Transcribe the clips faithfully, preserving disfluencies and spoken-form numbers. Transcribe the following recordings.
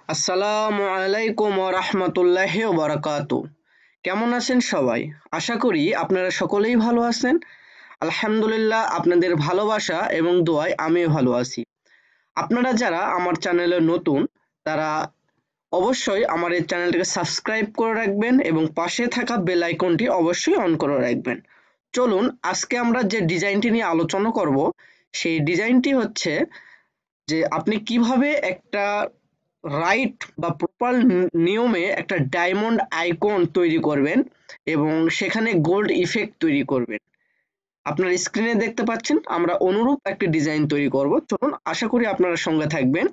আসসালামু আলাইকুম ওয়া রাহমাতুল্লাহি ওয়া বারাকাতুহু। কেমন আছেন সবাই? আশা করি আপনারা সকলেই ভালো আছেন। আলহামদুলিল্লাহ, আপনাদের ভালোবাসা এবং দোয়ায় আমিও ভালো আছি। আপনারা যারা আমার চ্যানেলে নতুন, তারা অবশ্যই আমার এই চ্যানেলটিকে সাবস্ক্রাইব করে রাখবেন এবং পাশে থাকা বেল আইকনটি অবশ্যই অন করে রাখবেন। চলুন আজকে আমরা যে ডিজাইনটি নিয়ে আলোচনা করব, সেই ডিজাইনটি হচ্ছে যে আপনি কিভাবে একটা রাইট বা প্রপার নিয়মে একটা ডায়মন্ড আইকন তৈরি করবেন এবং সেখানে গোল্ড ইফেক্ট তৈরি করবেন। আপনার স্ক্রিনে দেখতে পাচ্ছেন আমরা অনুরূপ একটি ডিজাইন তৈরি করব। চলুন, আশা করি আপনারা সঙ্গে থাকবেন।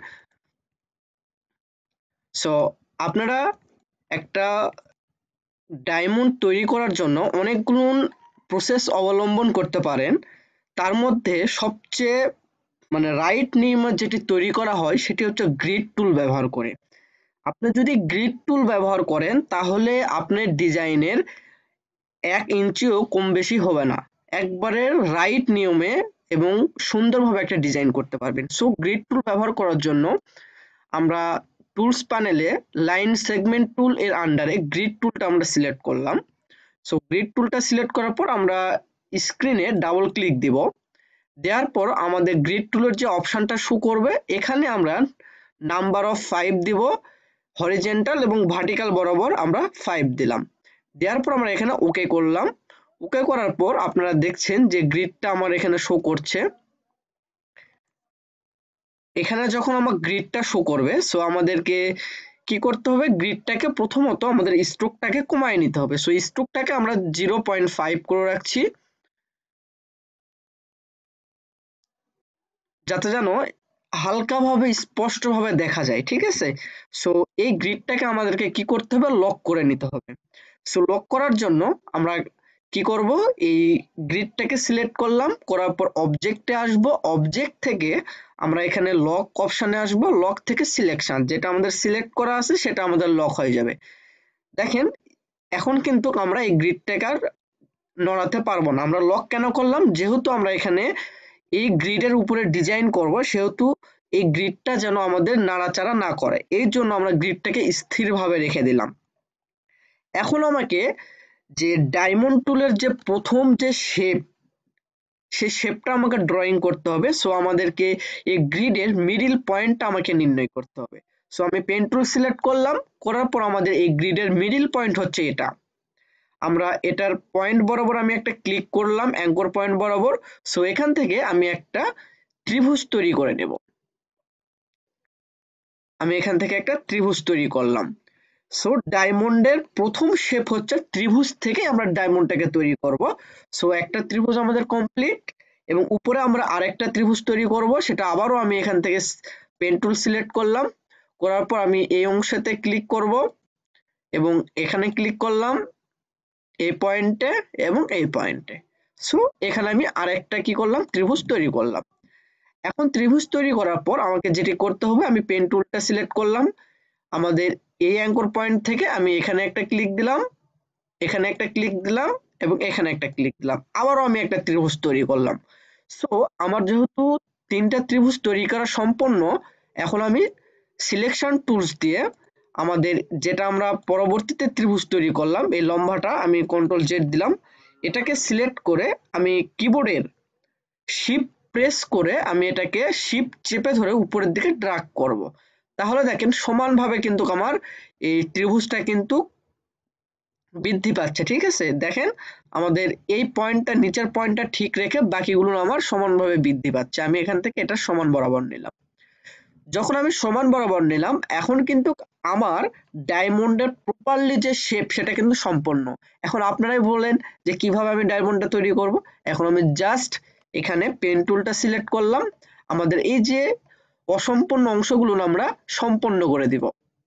সো আপনারা একটা ডায়মন্ড তৈরি করার জন্য অনেকগুলো প্রসেস অবলম্বন করতে পারেন। তার মধ্যে সবচেয়ে মানে রাইট নিয়মে যেটি তৈরি করা হয় সেটি হচ্ছে গ্রিড টুল ব্যবহার করে। আপনি যদি গ্রিড টুল ব্যবহার করেন তাহলে আপনার ডিজাইনের এক ইঞ্চিও কম বেশি হবে না, একবারে রাইট নিয়মে এবং সুন্দরভাবে একটা ডিজাইন করতে পারবেন। সো গ্রিড টুল ব্যবহার করার জন্য আমরা টুলস প্যানেলে লাইন সেগমেন্ট টুল এর আন্ডারে গ্রিড টুলটা আমরা সিলেক্ট করলাম। সো গ্রিড টুলটা সিলেক্ট করার পর আমরা স্ক্রিনে ডাবল ক্লিক দিব। দেওয়ার পর আমাদের গ্রিড টুলের যে অপশনটা শো করবে, এখানে আমরা নাম্বার অফ ফাইভ দিব, হরিজেন্টাল এবং ভার্টিক্যাল বরাবর আমরা ফাইভ দিলাম। দেওয়ার পর আমরা এখানে ওকে করলাম। ওকে করার পর আপনারা দেখছেন যে গ্রিডটা আমার এখানে শো করছে। এখানে যখন আমার গ্রিডটা শো করবে, সো আমাদেরকে কি করতে হবে, গ্রিডটাকে প্রথমত আমাদের স্ট্রোকটাকে কমায় নিতে হবে। সো স্ট্রোকটাকে আমরা জিরো পয়েন্ট ফাইভ করে রাখছি, যাতে যেন হালকাভাবে স্পষ্টভাবে দেখা যায়। ঠিক আছে, সো এই গ্রিডটাকে আমাদেরকে কি করতে হবে, লক করে নিতে হবে। সো লক করার জন্য আমরা কি করব, এই গ্রিডটাকে সিলেক্ট করলাম, করার পর অবজেক্টে আসব, অবজেক্ট থেকে আমরা এখানে লক অপশানে আসব, লক থেকে সিলেকশন, যেটা আমাদের সিলেক্ট করা আছে সেটা আমাদের লক হয়ে যাবে। দেখেন এখন কিন্তু আমরা এই গ্রিডটাকে আর নড়াতে পারবো না। আমরা লক কেন করলাম, যেহেতু আমরা এখানে এই গ্রিডের উপরে ডিজাইন করব, সেহেতু এই গ্রিডটা যেন আমাদের নাড়াচাড়া না করে, এই জন্য আমরা গ্রিডটাকে স্থিরভাবে রেখে দিলাম। এখন আমাকে যে ডায়মন্ড টুলের যে প্রথম যে শেপ, সেই শেপটা আমাকে ড্রয়িং করতে হবে। সো আমাদেরকে এই গ্রিডের মিডিল পয়েন্টটা আমাকে নির্ণয় করতে হবে। সো আমি পেন টুল সিলেক্ট করলাম, করার পর আমাদের এই গ্রিডের মিডিল পয়েন্ট হচ্ছে এটা। আমরা এটার পয়েন্ট বরাবর আমি একটা ক্লিক করলাম, অ্যাঙ্কর পয়েন্ট বরাবর। সো এখান থেকে আমি একটা ত্রিভুজ তৈরি করে নেব। আমি এখান থেকে একটা ত্রিভুজ তৈরি করলাম। সো ডায়মন্ডের প্রথম শেপ হচ্ছে ত্রিভুজ থেকে আমরা ডায়মন্ডটাকে তৈরি করব। সো একটা ত্রিভুজ আমাদের কমপ্লিট, এবং উপরে আমরা আরেকটা ত্রিভুজ তৈরি করব। সেটা আবারও আমি এখান থেকে পেন টুল সিলেক্ট করলাম, করার পর আমি এই অংশতে ক্লিক করব এবং এখানে ক্লিক করলাম, এই পয়েন্টে এবং এই পয়েন্টে। সো এখানে আমি আরেকটা কি করলাম, ত্রিভুজ তৈরি করলাম। এখন ত্রিভুজ তৈরি করার পর আমাকে যেটি করতে হবে, আমি পেন টুলটা সিলেক্ট করলাম, আমাদের এই অ্যাঙ্কর পয়েন্ট থেকে আমি এখানে একটা ক্লিক দিলাম, এখানে একটা ক্লিক দিলাম এবং এখানে একটা ক্লিক দিলাম, আবারও আমি একটা ত্রিভুজ তৈরি করলাম। সো আমার যেহেতু তিনটা ত্রিভুজ তৈরি করা সম্পন্ন, এখন আমি সিলেকশন টুলস দিয়ে আমাদের যেটা আমরা পরবর্তীতে ত্রিভুজ তৈরি করলাম, এই লম্বাটা আমি কন্ট্রোল জেড দিলাম, এটাকে সিলেক্ট করে আমি কিবোর্ডের শিফট প্রেস করে আমি এটাকে শিফট চেপে ধরে উপরের দিকে ড্র্যাগ করব। তাহলে দেখেন সমানভাবে কিন্তু আমার এই ত্রিভুজটা কিন্তু বৃদ্ধি পাচ্ছে। ঠিক আছে, দেখেন আমাদের এই পয়েন্টটা, নিচের পয়েন্টটা ঠিক রেখে বাকিগুলো আমার সমানভাবে বৃদ্ধি পাচ্ছে। আমি এখান থেকে এটা সমান বরাবর নিলাম। যখন আমি সমান বরাবর নিলাম, এখন কিন্তু আমার ডায়মন্ডের প্রপারলি যে শেপ সেটা কিন্তু সম্পন্ন। এখন আপনারাই বলেন যে কিভাবে আমি ডায়মন্ডটা তৈরি করব। এখন আমি জাস্ট এখানে পেন টুলটা সিলেক্ট করলাম, আমাদের এই যে অসম্পূর্ণ অংশগুলো আমরা সম্পন্ন করে দিব।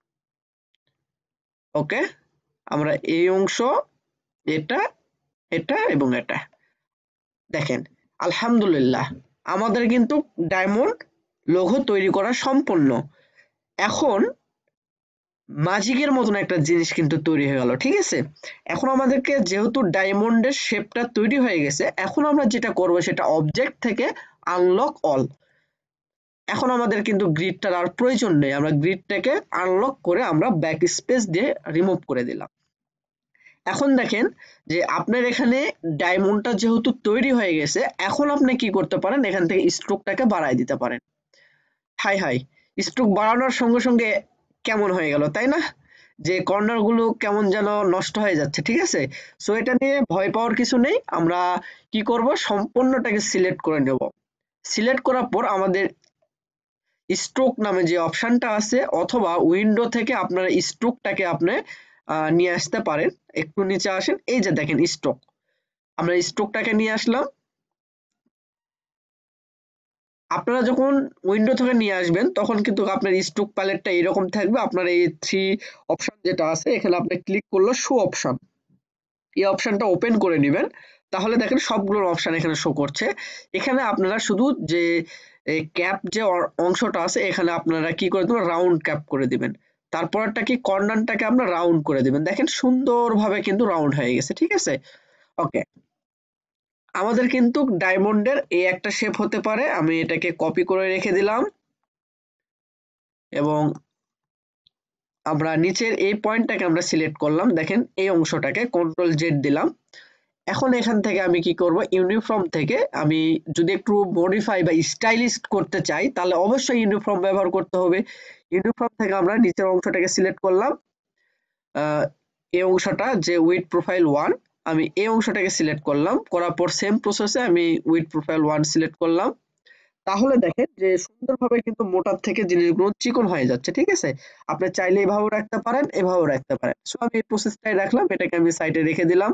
ওকে, আমরা এই অংশ, এটা, এটা এবং এটা, দেখেন আলহামদুলিল্লাহ আমাদের কিন্তু ডায়মন্ড লোগো তৈরি করা সম্পন্ন। এখন ম্যাজিকের মতন একটা জিনিস কিন্তু তৈরি হয়ে গেল। ঠিক আছে, এখন আমাদেরকে যেহেতু ডায়মন্ডের শেপটা তৈরি হয়ে গেছে, এখন আমরা যেটা করব সেটা অবজেক্ট থেকে আনলক অল, এখন আমাদের কিন্তু গ্রিডটার আর প্রয়োজন নেই, আমরা গ্রিডটাকে আনলক করে আমরা ব্যাক স্পেস দিয়ে রিমুভ করে দিলাম। এখন দেখেন যে আপনার এখানে ডায়মন্ডটা যেহেতু তৈরি হয়ে গেছে, এখন আপনি কি করতে পারেন, এখান থেকে স্ট্রোকটাকে বাড়ায় দিতে পারেন। হাই হাই, স্ট্রোক বাড়ানোর সঙ্গে সঙ্গে কেমন হয়ে গেল তাই না, যে কর্নার গুলো কেমন যেন নষ্ট হয়ে যাচ্ছে, ঠিক আছে। সো এটা নিয়ে ভয় পাওয়ার কিছু নেই, আমরা কি করব, সম্পূর্ণটাকে সিলেক্ট করে নেব। সিলেক্ট করার পর আমাদের স্ট্রোক নামে যে অপশনটা আছে, অথবা উইন্ডো থেকে আপনার স্ট্রোকটাকে আপনি আহ, নিয়ে আসতে পারেন। একটু নিচে আসেন, এই যে দেখেন স্ট্রোক, আমরা স্ট্রোকটাকে নিয়ে আসলাম। আপনারা যখন উইন্ডো থেকে নিয়ে আসবেন তখন কিন্তু আপনার স্ট্রোক প্যালেটটা এরকম থাকবে। আপনার এই থ্রি অপশন যেটা আছে, এখানে আপনি ক্লিক করলে শো অপশন, এই অপশনটা ওপেন করে নেবেন। তাহলে দেখেন সবগুলোর অপশন এখানে শো করছে। এখানে আপনারা শুধু যে ক্যাপ যে অ- অংশটা আছে, এখানে আপনারা কি করে দেবেন, রাউন্ড ক্যাপ করে দিবেন। তারপরটা কি, কর্নারটাকে আপনারা রাউন্ড করে দিবেন। দেখেন সুন্দরভাবে কিন্তু রাউন্ড হয়ে গেছে, ঠিক আছে। ওকে, আমাদের কিন্তু ডায়মন্ডের এই একটা শেপ হতে পারে। আমি এটাকে কপি করে রেখে দিলাম এবং আমরা নিচের এই পয়েন্টটাকে আমরা সিলেক্ট করলাম। দেখেন এই অংশটাকে কন্ট্রোল জেড দিলাম। এখন এখান থেকে আমি কি করব, ইউনিফর্ম থেকে আমি যদি একটু মডিফাই বা স্টাইলিশ করতে চাই, তাহলে অবশ্যই ইউনিফর্ম ব্যবহার করতে হবে। ইউনিফর্ম থেকে আমরা নিচের অংশটাকে সিলেক্ট করলাম, আহ, এই অংশটা যে উইড প্রোফাইল ওয়ান, আমি এই অংশটাকে সিলেক্ট করলাম। করার পর সেম প্রসেসে আমি উইড প্রোফাইল ওয়ান সিলেক্ট করলাম। তাহলে দেখেন যে সুন্দরভাবে কিন্তু মোটার থেকে জিনিসগুলো চিকন হয়ে যাচ্ছে, ঠিক আছে। আপনি চাইলে এভাবেও রাখতে পারেন, এভাবেও রাখতে পারেন। সো আমি এই প্রসেসটাই রাখলাম, এটাকে আমি সাইডে রেখে দিলাম।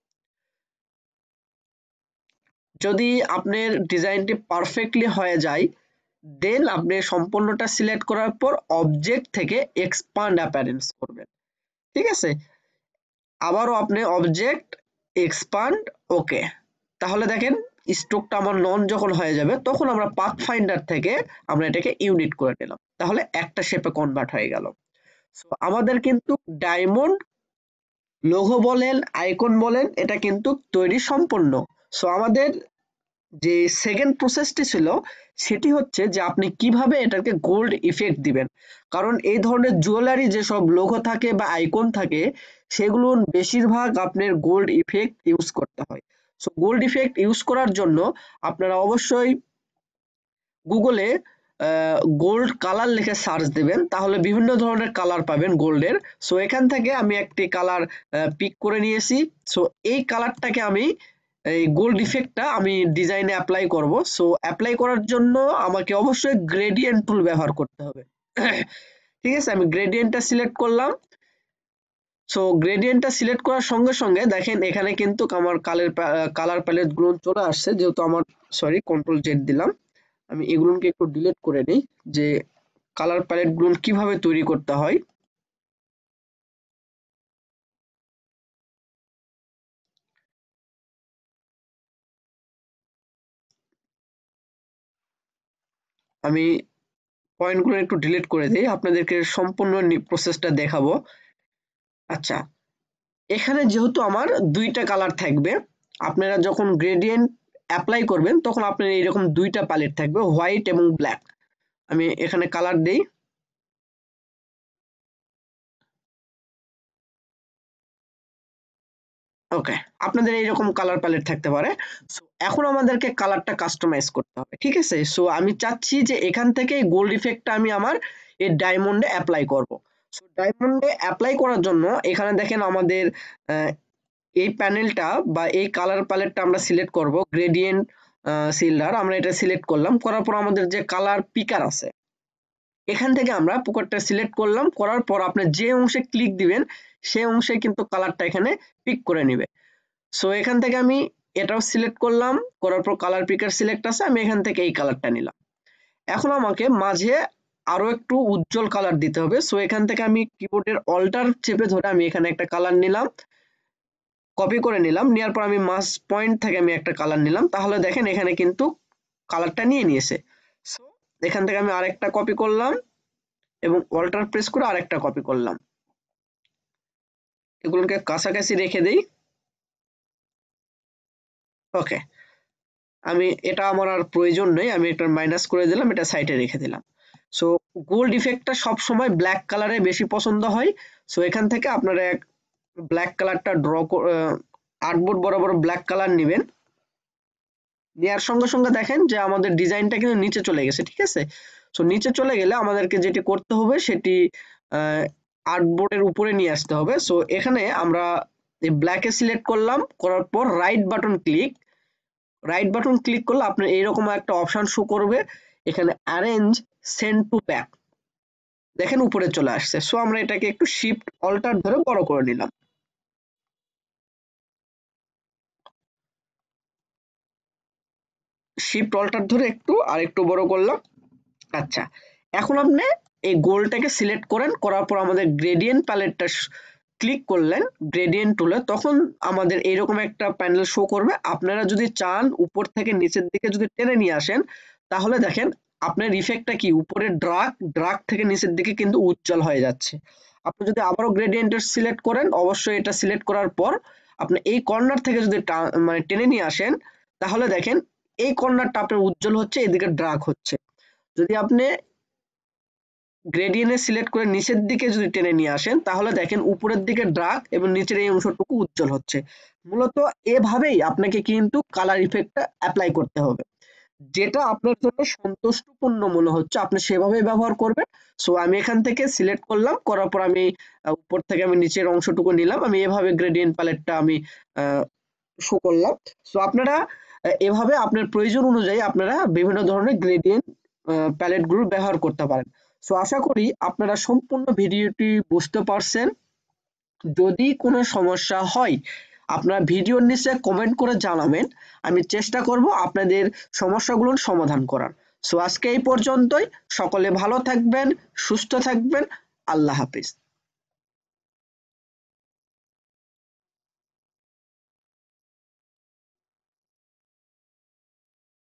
যদি আপনার ডিজাইনটি পারফেক্টলি হয়ে যায়, দেন আপনি সম্পূর্ণটা সিলেক্ট করার পর অবজেক্ট থেকে এক্সপান্ড অ্যাপারেন্স করবেন, ঠিক আছে। আবারও আপনি অবজেক্ট এক্সপান্ড, ওকে। তাহলে দেখেন স্ট্রোকটা আমার নন যখন হয়ে যাবে, তখন আমরা পাথ ফাইন্ডার থেকে আমরা এটাকে ইউনিট করে নিলাম। তাহলে একটা শেপে কনভার্ট হয়ে গেল। সো আমাদের কিন্তু ডায়মন্ড লোগো বলেন, আইকন বলেন, এটা কিন্তু তৈরি সম্পূর্ণ। সো আমাদের যে সেকেন্ড প্রসেসটি ছিল, সেটি হচ্ছে যে আপনি কিভাবে এটাকে গোল্ড ইফেক্ট দিবেন। কারণ এই ধরনের জুয়েলারি যেসব লোগো থাকে বা আইকন থাকে, সেগুলো বেশিরভাগ আপনার গোল্ড ইফেক্ট ইউজ করতে হয়। সো গোল্ড ইফেক্ট ইউজ করার জন্য আপনারা অবশ্যই গুগলে গোল্ড কালার লিখে সার্চ দেবেন, তাহলে বিভিন্ন ধরনের কালার পাবেন গোল্ডের। সো এখান থেকে আমি একটি কালার পিক করে নিয়েছি। সো এই কালারটাকে আমি, এই গোল্ড ইফেক্টটা আমি ডিজাইনে অ্যাপ্লাই করব। সো অ্যাপ্লাই করার জন্য আমাকে অবশ্যই গ্রেডিয়েন্ট টুল ব্যবহার করতে হবে। ঠিক আছে, আমি গ্রেডিয়েন্টটা সিলেক্ট করলাম। সো গ্রেডিয়েন্টটা সিলেক্ট করার সঙ্গে সঙ্গে দেখেন এখানে কিন্তু আমার কালার কালার প্যালেট গুলো চলে আসছে। যেহেতু আমার, সরি, কন্ট্রোল জেড দিলাম। আমি এগুলোকে একটু ডিলিট করে নিই, যে কালার প্যালেট গুলো কিভাবে তৈরি করতে হয়। আমি পয়েন্টগুলো একটু ডিলিট করে দিই, আপনাদেরকে সম্পূর্ণ প্রসেসটা দেখাবো। আচ্ছা, এখানে যেহেতু আমার দুইটা কালার থাকবে, আপনারা যখন গ্রেডিয়েন্ট অ্যাপ্লাই করবেন তখন আপনার এইরকম দুইটা প্যালেট থাকবে, হোয়াইট এবং ব্ল্যাক। আমি এখানে কালার দেই, ওকে। আপনাদের এইরকম কালার প্যালেট থাকতে পারে। সো এখন আমাদেরকে কালারটা কাস্টমাইজ করতে হবে, ঠিক আছে। সো আমি চাচ্ছি যে এখান থেকে গোল্ড ইফেক্টটা আমি আমার এই ডায়মন্ডে অ্যাপ্লাই করব। সো ডায়মন্ডে অ্যাপ্লাই করার জন্য এখানে দেখেন আমাদের আহ, এই প্যানেলটা বা এই কালার প্যালেটটা আমরা সিলেক্ট করব, গ্রেডিয়েন্ট সিল্ডার, আমরা এটা সিলেক্ট করলাম। করার পর আমাদের যে কালার পিকার আছে, এখান থেকে আমরা পুকুরটা সিলেক্ট করলাম। করার পর আপনি যে অংশে ক্লিক দিবেন, সেই অংশে কিন্তু কালারটা এখানে পিক করে নিবে। সো এখান থেকে আমি এটাও সিলেক্ট করলাম। করার পর কালার পিকার সিলেক্ট আছে, আমি এখান থেকে এই কালারটা নিলাম। এখন আমাকে মাঝে আরো একটু উজ্জ্বল কালার দিতে হবে। সো এখান থেকে আমি কিবোর্ডের অল্টার চেপে ধরে আমি এখানে একটা কালার নিলাম, কপি করে নিলাম। নেওয়ার পর আমি মাস পয়েন্ট থেকে আমি একটা কালার নিলাম। তাহলে দেখেন এখানে কিন্তু কালারটা নিয়ে নিয়েছে। সো এখান থেকে আমি আরেকটা কপি করলাম এবং অল্টার প্রেস করে আরেকটা কপি করলাম। এগুলোকে কাছাকাছি রেখে দেই, ওকে। আমি এটা আমার আর প্রয়োজন নেই, আমি এটা মাইনাস করে দিলাম, এটা সাইডে রেখে দিলাম। সো গোল্ড ইফেক্টটা সব সময় ব্ল্যাক কালারে বেশি পছন্দ হয়। সো এখান থেকে আপনারা এক ব্ল্যাক কালারটা ড্র আর্টবোর্ড বরাবর ব্ল্যাক কালার নেবেন, নেওয়ার সঙ্গে সঙ্গে দেখেন যে আমাদের ডিজাইনটা কিন্তু নিচে চলে গেছে, ঠিক আছে। সো নিচে চলে গেলে আমাদেরকে যেটি করতে হবে সেটি আর্টবোর্ডের উপরে নিয়ে আসতে হবে। সো এখানে আমরা এই ব্ল্যাকে সিলেক্ট করলাম, করার পর right button click, right button click করলে আপনার এইরকম একটা অপশন শো করবে, এখানে অ্যারেঞ্জ সেন্ড টু ব্যাক, দেখেন উপরে চলে আসছে। সো আমরা এটাকে একটু শিফট অল্টার ধরে বড় করে নিলাম, শিফট অল্টার ধরে একটু আর একটু বড় করলাম। আচ্ছা, এখন আপনি এই গোলটাকে সিলেক্ট করেন, করার পর আমাদের গ্রেডিয়েন্ট প্যালেটটা ক্লিক করলেন গ্রেডিয়েন্ট টুলে, তখন আমাদের এইরকম একটা প্যানেল শো করবে। আপনারা যদি চান উপর থেকে নিচের দিকে যদি টেনে নিয়ে আসেন, তাহলে দেখেন আপনার ইফেক্টটা কি উপরে ড্রাগ ড্রাগ থেকে নিচের দিকে কিন্তু উজ্জ্বল হয়ে যাচ্ছে। আপনি যদি আবারও গ্রেডিয়েন্টের সিলেক্ট করেন, অবশ্যই এটা সিলেক্ট করার পর আপনি এই কর্নার থেকে যদি মানে টেনে নিয়ে আসেন, তাহলে দেখেন এই কর্নারটা আপনার উজ্জ্বল হচ্ছে, এদিকে ড্রাগ হচ্ছে। যদি আপনি গ্রেডিয়েন্টে সিলেক্ট করে নিচের দিকে যদি টেনে নিয়ে আসেন, তাহলে দেখেন উপরের দিকে ডার্ক এবং নিচের এই অংশটুকু উজ্জ্বল হচ্ছে। মূলত এভাবেই আপনাকে কিন্তু কালার ইফেক্টটা অ্যাপ্লাই করতে হবে, যেটা আপনার জন্য সন্তুষ্টপূর্ণ মনে হচ্ছে আপনি সেভাবেই ব্যবহার করবেন। সো আমি এখান থেকে সিলেক্ট করলাম, করার পর আমি উপর থেকে আমি নিচের অংশটুকু নিলাম, আমি এভাবে গ্রেডিয়েন্ট প্যালেটটা আমি শো করলাম। সো আপনারা এভাবে আপনার প্রয়োজন অনুযায়ী আপনারা বিভিন্ন ধরনের গ্রেডিয়েন্ট প্যালেট গুলো ব্যবহার করতে পারেন। সো আশা করি আপনারা সম্পূর্ণ ভিডিওটি বুঝতে পারছেন। যদি কোনো সমস্যা হয় আপনারা ভিডিওর নিচে কমেন্ট করে জানাবেন, আমি চেষ্টা করব আপনাদের সমস্যাগুলোর সমাধান করার। সো আজকে এই পর্যন্তই, সকলে ভালো থাকবেন, সুস্থ থাকবেন, আল্লাহ হাফিজ।